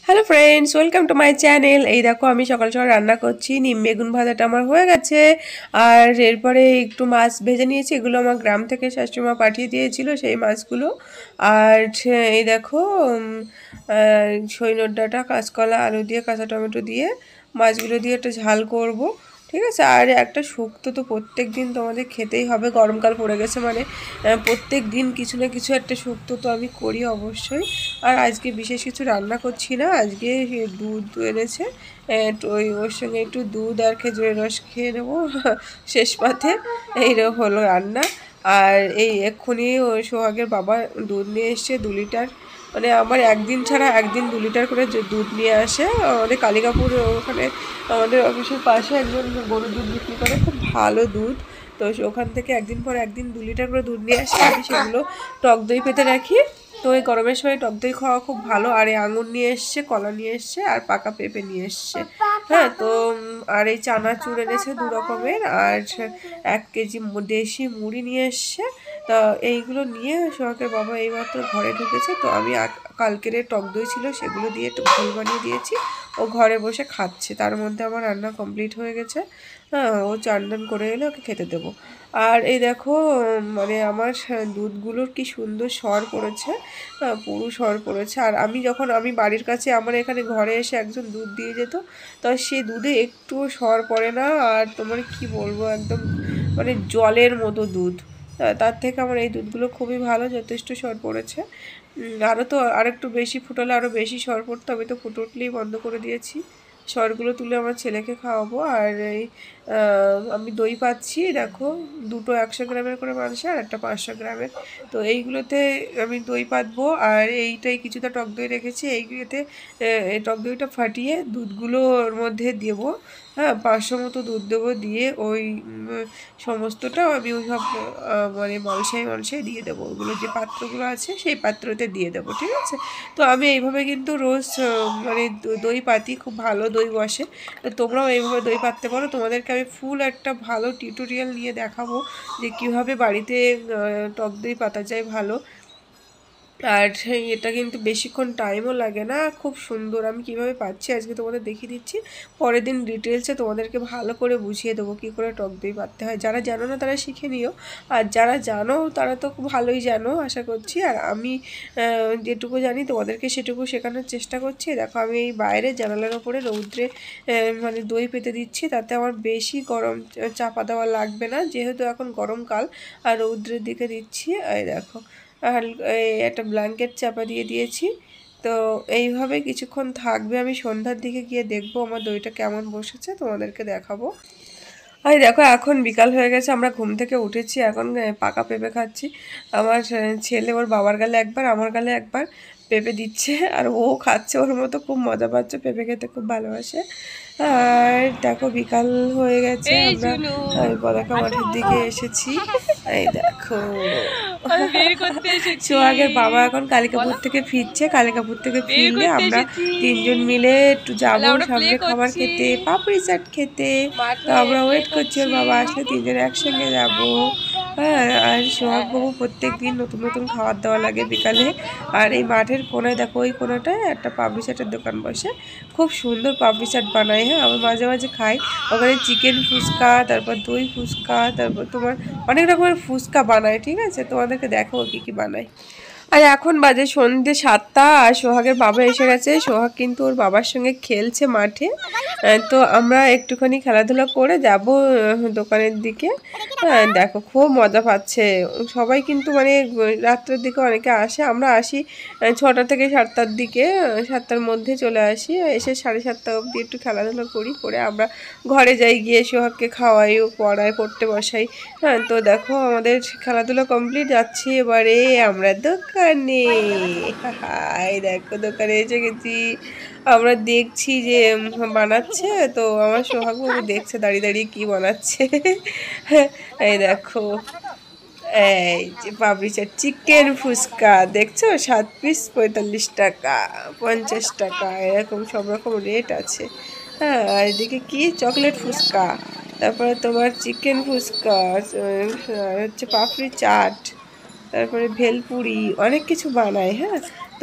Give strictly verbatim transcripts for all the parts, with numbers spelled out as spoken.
Hello friends, welcome to my channel. এই দেখো আমি সকাল সকাল রান্না করছি। নিম বেগুন ভাজাটা আমার হয়ে গেছে। আর এরপরে একটু মাছ ভেজে নিয়েছি, এগুলো আমার গ্রাম থেকে শাশুড়িমা পাঠিয়ে দিয়েছিল সেই মাছগুলো। আর এই দেখো সইনের ডাঁটা, কাঁচকলা, আলু দিয়ে, কাঁচা টমেটো দিয়ে মাছগুলো দিয়ে একটা ঝাল করব, ঠিক আছে। আর একটা শুক্তো তো প্রত্যেক দিন তোমাদের খেতেই হবে, গরমকাল পড়ে গেছে মানে প্রত্যেক দিন কিছু না কিছু একটা শুক্তো তো আমি করি অবশ্যই। আর আজকে বিশেষ কিছু রান্না করছি না, আজকে দুধ এনেছে, ওই ওর সঙ্গে একটু দুধ আর খেজুরের রস খেয়ে নেবো শেষ পাতে। এইরকম হলো রান্না। আর এই এক্ষুনি ওই সোহাগের বাবা দুধ নিয়ে এসছে দু লিটার, মানে আমার একদিন ছাড়া একদিন দু লিটার করে দুধ নিয়ে আসে। আমাদের কালিকাপুর ওখানে আমাদের অফিসের পাশে একজন গরুর দুধ বিক্রি করে, খুব ভালো দুধ। তো ওখান থেকে একদিন পর একদিন দু লিটার করে দুধ নিয়ে আসে, আমি সেগুলো টক দই পেতে রাখি। তো এই গরমের সময় টক দই খাওয়া খুব ভালো। আর এই আঙুর নিয়ে এসছে, কলা নিয়ে এসছে, আর পাকা পেঁপে নিয়ে এসছে। হ্যাঁ, তো আর এই চানাচুর এনেছে দু রকমের, আর এক কেজি দেশি মুড়ি নিয়ে এসছে। তা এইগুলো নিয়ে সোহাগের বাবা এইমাত্র ঘরে ঢুকেছে। তো আমি কালকের টক দই ছিল সেগুলো দিয়ে একটু ঘোল বানিয়ে দিয়েছি, ও ঘরে বসে খাচ্ছে। তার মধ্যে আমার রান্না কমপ্লিট হয়ে গেছে। হ্যাঁ, ও চান টান করে এলে ওকে খেতে দেবো। আর এই দেখো মানে আমার দুধগুলোর কি সুন্দর সর পড়েছে, পুরো সর পড়েছে। আর আমি যখন আমি বাড়ির কাছে আমার এখানে ঘরে এসে একজন দুধ দিয়ে যেত, তো সেই দুধে একটুও সর পড়ে না। আর তোমার কি বলবো, একদম মানে জলের মতো দুধ। তার থেকে আমার এই দুধগুলো খুবই ভালো, যথেষ্ট সর পড়েছে। আরও তো আরেকটু বেশি ফুটালে আরও বেশি সর পড়তো, আমি তো ফুটোটলেই বন্ধ করে দিয়েছি। সরগুলো তুলে আমার ছেলেকে খাওয়াবো। আর এই আমি দই পাচ্ছি, দেখো দুটো একশো গ্রামের করে মাংস আর একটা পাঁচশো গ্রামের। তো এইগুলোতে আমি দই পাতবো। আর এইটাই কিছুটা টক দই রেখেছি, এইগুলোতে এই টক দইটা ফাটিয়ে দুধগুলোর মধ্যে দেবো। হ্যাঁ, পাঁচশো মতো দুধ দেবো, দিয়ে ওই সমস্তটা আমি ওই সব মানে মালসায় মালসায় দিয়ে দেবো। ওগুলো যে পাত্রগুলো আছে সেই পাত্রতে দিয়ে দেবো, ঠিক আছে। তো আমি এইভাবে কিন্তু রোজ মানে দই পাতি, খুব ভালো দই বসে। তো তোমরাও এইভাবে দই পাততে পারো। তোমাদেরকে আমি ফুল একটা ভালো টিউটোরিয়াল নিয়ে দেখাবো যে কীভাবে বাড়িতে টক দই পাতা যায় ভালো। আর এটা কিন্তু বেশিক্ষণ টাইমও লাগে না, খুব সুন্দর। আমি কিভাবে পাচ্ছি আজকে তোমাদের দেখিয়ে দিচ্ছি, পরের দিন ডিটেলসে তোমাদেরকে ভালো করে বুঝিয়ে দেবো কী করে টক দই পাততে হয়। যারা জানো না তারা শিখে নিও, আর যারা জানো তারা তো খুব ভালোই জানো আশা করছি। আর আমি যেটুকু জানি তোমাদেরকে সেটুকু শেখানোর চেষ্টা করছি। দেখো আমি এই বাইরে জানালার ওপরে রৌদ্রে মানে দই পেতে দিচ্ছি, তাতে আমার বেশি গরম চাপা দেওয়া লাগবে না, যেহেতু এখন গরমকাল। আর রৌদ্রের দিকে দিচ্ছি, এই দেখো আর একটা ব্ল্যাঙ্কেট চাপা দিয়ে দিয়েছি। তো এইভাবে কিছুক্ষণ থাকবে, আমি সন্ধ্যার দিকে গিয়ে দেখবো আমার দইটা কেমন বসেছে, তোমাদেরকে দেখাবো। আর দেখো এখন বিকাল হয়ে গেছে, আমরা ঘুম থেকে উঠেছি, এখন পাকা পেঁপে খাচ্ছি। আমার ছেলে ওর বাবার গালে একবার, আমার গালে একবার পেঁপে দিচ্ছে, আর ও খাচ্ছে ওর মতো, খুব মজা পাচ্ছে, পেঁপে খেতে খুব ভালোবাসে। আর দেখো বিকাল হয়ে গেছে, আমরা পতাকা মাঠের দিকে এসেছি। এই দেখো সোহাগের বাবা এখন কালিকাপুর থেকে ফিরছে, কালিকাপুর থেকে ফিরলে আমরা তিনজন মিলে একটু যাবো সামনে খাবার খেতে, পাপড়ি চাট খেতে। তো আমরা ওয়েট করছি ওর বাবা আসলে তিনজন একসঙ্গে যাবো। হ্যাঁ, আর সোহাগ বাবু প্রত্যেক দিন নতুন নতুন খাবার দাওয়া লাগে বিকালে। আর এই মাঠের কোনায় দেখো, ওই কোনাটায় একটা পাপড়ি চাটের দোকান বসে, খুব সুন্দর পাপড়ি চাট বানায়। হ্যাঁ, আমি মাঝে মাঝে খাই ওখানে, চিকেন ফুচকা, তারপর দই ফুচকা, তারপর তোমার অনেক রকমের ফুচকা বানায়, ঠিক আছে। তোমাদেরকে দেখো কী কী বানায়। আর এখন বাজে সন্ধ্যে সাতটা, আর সোহাগের বাবা এসে গেছে। সোহাগ কিন্তু ওর বাবার সঙ্গে খেলছে মাঠে। তো আমরা একটুখানি খেলাধুলা করে যাব দোকানের দিকে। হ্যাঁ, দেখো খুব মজা পাচ্ছে সবাই, কিন্তু মানে রাত্রের দিকে অনেকে আসে, আমরা আসি ছটা থেকে সাতটার দিকে, সাতটার মধ্যে চলে আসি, এসে সাড়ে সাতটা অবধি একটু খেলাধুলা করি, করে আমরা ঘরে যাই, গিয়ে সোহাগকে খাওয়াই, ও পড়াই, পড়তে বসাই। হ্যাঁ, তো দেখো আমাদের খেলাধুলা কমপ্লিট, যাচ্ছি এবারে আমরা দোকানে। হাই দেখো দোকানে এসে গেছি, আমরা দেখছি যে বানাচ্ছে। তো আমার সোহাগ বাবু দেখছে দাঁড়িয়ে দাঁড়িয়ে কি বানাচ্ছে। এই দেখো, এই যে পাপড়ি চাট, চিকেন ফুচকা দেখছো, সাত পিস পঁয়তাল্লিশ টাকা, পঞ্চাশ টাকা, এরকম সব রকম রেট আছে। হ্যাঁ, আর এদিকে কি চকলেট ফুচকা, তারপরে তোমার চিকেন ফুচকা, হচ্ছে পাপড়ি চাট, তারপরে ভেলপুরি, অনেক কিছু বানায়। হ্যাঁ, তো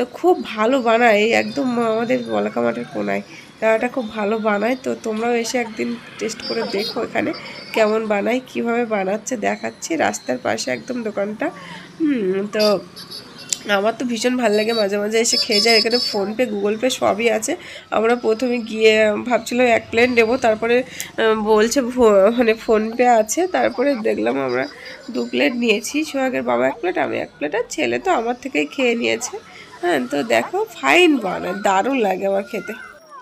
তো খুব ভালো বানায়, এই একদম আমাদের বলাকা মাঠের কোনায় দাদাটা খুব ভালো বানায়। তো তোমরাও এসে একদিন টেস্ট করে দেখো এখানে কেমন বানায়, কিভাবে বানাচ্ছে দেখাচ্ছি। রাস্তার পাশে একদম দোকানটা। হুম তো আমার তো ভীষণ ভালো লাগে, মাঝে মাঝে এসে খেয়ে যায়। এখানে ফোনপে গুগল পে সবই আছে। আমরা প্রথমে গিয়ে ভাবছিলাম এক প্লেট নেবো, তারপরে বলছে মানে ফোনপে আছে, তারপরে দেখলাম আমরা দু প্লেট নিয়েছি। সোহাগের বাবা এক প্লেট, আমি এক প্লেট, আর ছেলে তো আমার থেকেই খেয়ে নিয়েছে। হ্যাঁ তো দেখো ফাইন বানায়, দারুণ লাগে আমার খেতে।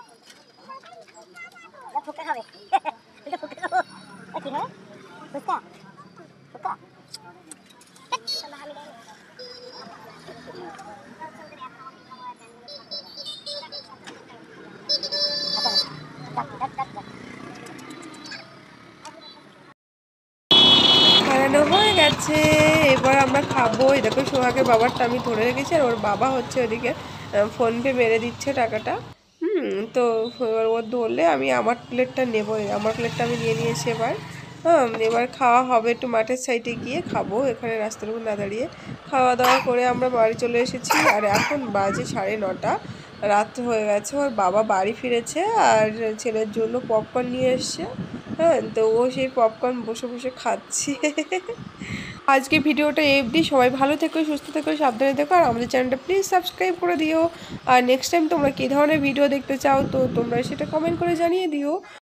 খাওয়ানো হয়ে গেছে, এবার আমরা খাবো। এই দেখো সোহাগের বাবারটা আমি ধরে রেখেছি, আর ওর বাবা হচ্ছে ওদিকে ফোনপে মেরে দিচ্ছে টাকাটা। হুম তো এবার ও ধরলে আমি আমার প্লেটটা নেবো, আমার প্লেটটা আমি নিয়ে নিয়েছি এবার। হ্যাঁ এবার খাওয়া হবে, একটু মাঠের সাইডে গিয়ে খাবো, এখানে রাস্তার উপর না দাঁড়িয়ে। খাওয়া দাওয়া করে আমরা বাড়ি চলে এসেছি, আর এখন বাজে সাড়ে নটা, রাত হয়ে গেছে। ওর বাবা বাড়ি ফিরেছে আর ছেলের জন্য পপকর্ন নিয়ে এসছে। হ্যাঁ তো ও সেই পপকর্ন বসে বসে খাচ্ছে। আজকে ভিডিওটা এফডি, সবাই ভালো থেকো, সুস্থ থেকো, সাবধানে থেকো, আর আমাদের চ্যানেলটা প্লিজ সাবস্ক্রাইব করে দিও। আর নেক্সট টাইম তোমরা কী ধরনের ভিডিও দেখতে চাও তো তোমরা সেটা কমেন্ট করে জানিয়ে দিও।